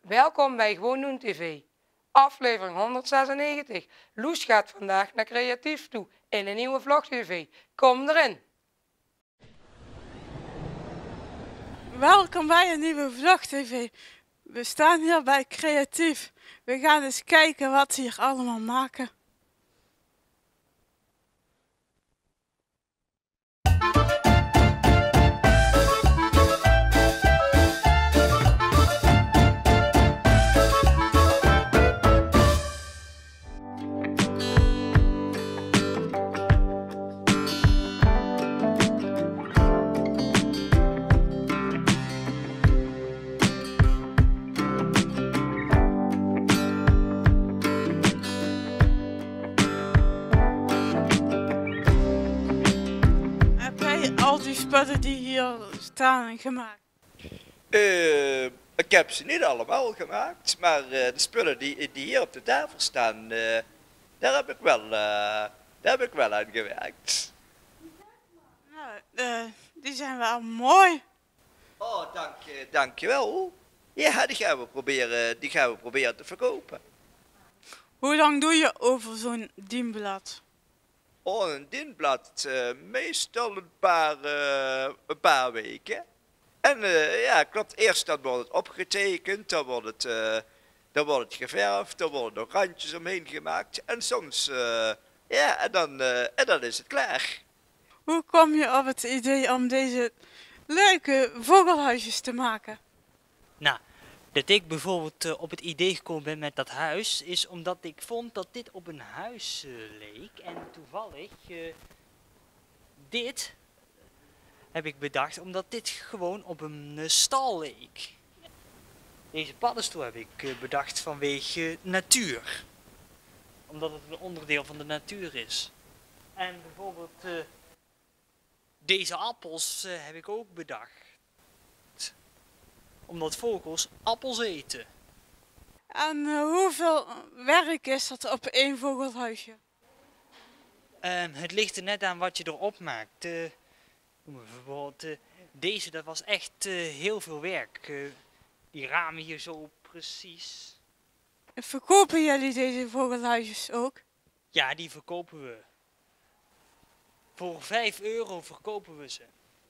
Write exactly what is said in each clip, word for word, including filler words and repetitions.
Welkom bij Gewoon Doen T V, aflevering honderdzesennegentig. Loes gaat vandaag naar creatief toe in een nieuwe vlog T V. Kom erin! Welkom bij een nieuwe vlog T V. We staan hier bij Creatief. We gaan eens kijken wat ze hier allemaal maken. Al die spullen die hier staan gemaakt? Uh, ik heb ze niet allemaal gemaakt, maar uh, de spullen die, die hier op de tafel staan, uh, daar, heb ik wel, uh, daar heb ik wel aan gewerkt. Nou, uh, die zijn wel mooi. Oh, dank je, dankjewel. Ja, die gaan we proberen, die gaan we proberen te verkopen. Hoe lang doe je over zo'n dienblad? Oh, een dienblad, uh, meestal een paar, uh, een paar weken. En uh, ja, klopt, eerst dan wordt het opgetekend, dan wordt het, uh, dan wordt het geverfd, dan worden er randjes omheen gemaakt. En soms, uh, ja, en dan, uh, en dan is het klaar. Hoe kom je op het idee om deze leuke vogelhuisjes te maken? Nou, dat ik bijvoorbeeld uh, op het idee gekomen ben met dat huis, is omdat ik vond dat dit op een huis uh, leek. En toevallig, uh, dit heb ik bedacht omdat dit gewoon op een uh, stal leek. Deze paddenstoel heb ik uh, bedacht vanwege uh, natuur. Omdat het een onderdeel van de natuur is. En bijvoorbeeld uh, deze appels uh, heb ik ook bedacht. Omdat vogels appels eten. En uh, hoeveel werk is dat op één vogelhuisje? Uh, het ligt er net aan wat je erop maakt. Uh, bijvoorbeeld uh, deze, dat was echt uh, heel veel werk. Uh, die ramen hier zo precies. Verkopen jullie deze vogelhuisjes ook? Ja, die verkopen we. Voor vijf euro verkopen we ze.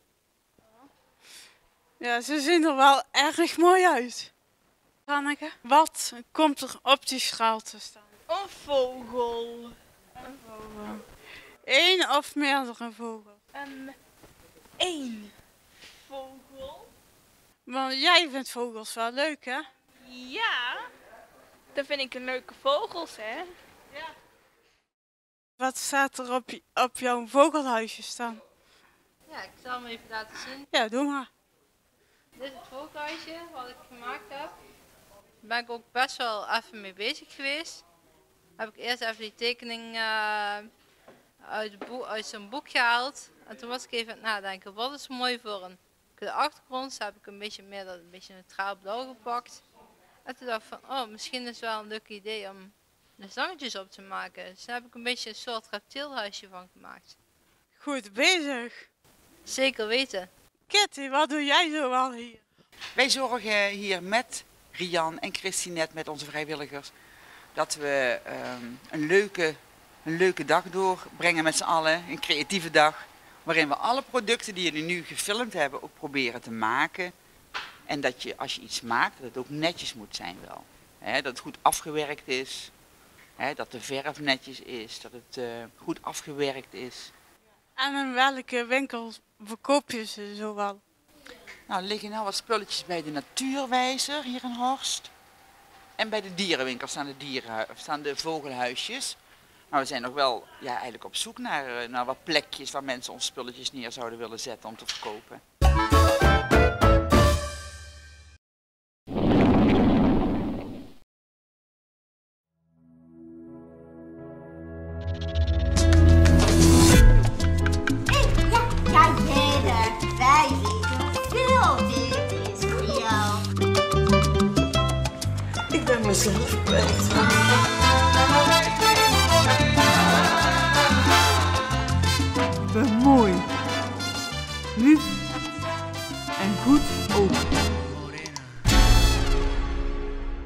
Ja, ze zien er wel erg mooi uit. Hanneke, wat komt er op die schaal te staan? Een vogel. Een vogel. Eén of meerdere vogels? Um, één vogel. Want jij vindt vogels wel leuk, hè? Ja, dat vind ik een leuke vogels, hè? Ja. Wat staat er op, op jouw vogelhuisje staan? Ja, ik zal hem even laten zien. Ja, doe maar. Dit is het vogelhuisje wat ik gemaakt heb. Daar ben ik ook best wel even mee bezig geweest. Heb ik eerst even die tekening uh, uit, uit zo'n boek gehaald. En toen was ik even aan het nadenken, wat is mooi voor een de achtergrond. Dus heb ik een beetje meer dat een beetje neutraal blauw gepakt. En toen dacht ik van, oh, misschien is het wel een leuk idee om de slangetjes op te maken. Dus daar heb ik een beetje een soort reptielhuisje van gemaakt. Goed bezig. Zeker weten. Kitty, wat doe jij zo wel hier? Wij zorgen hier met Rian en Christinette, met onze vrijwilligers, dat we um, een, leuke, een leuke dag doorbrengen met z'n allen. Een creatieve dag, waarin we alle producten die jullie nu gefilmd hebben ook proberen te maken. En dat je, als je iets maakt, dat het ook netjes moet zijn wel. He, dat het goed afgewerkt is, he, dat de verf netjes is, dat het uh, goed afgewerkt is. En in welke winkel verkoop je ze zowel? Nou, er liggen nou wat spulletjes bij de Natuurwijzer hier in Horst. En bij de dierenwinkel staan de, dieren, staan de vogelhuisjes. Maar we zijn nog wel ja, eigenlijk op zoek naar, naar wat plekjes waar mensen onze spulletjes neer zouden willen zetten om te verkopen. Mezelf kwijt. Ik ben mooi, lief en goed ook.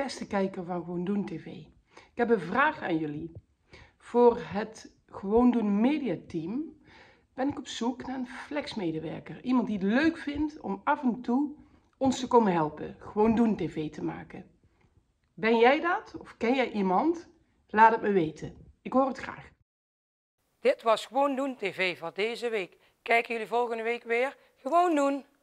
beste kijker van Gewoon Doen T V. Ik heb een vraag aan jullie. Voor het Gewoon Doen Media Team ben ik op zoek naar een flexmedewerker. Iemand die het leuk vindt om af en toe ons te komen helpen. Gewoon Doen T V te maken. Ben jij dat? Of ken jij iemand? Laat het me weten. Ik hoor het graag. Dit was Gewoon Doen T V voor deze week. Kijken jullie volgende week weer? Gewoon doen!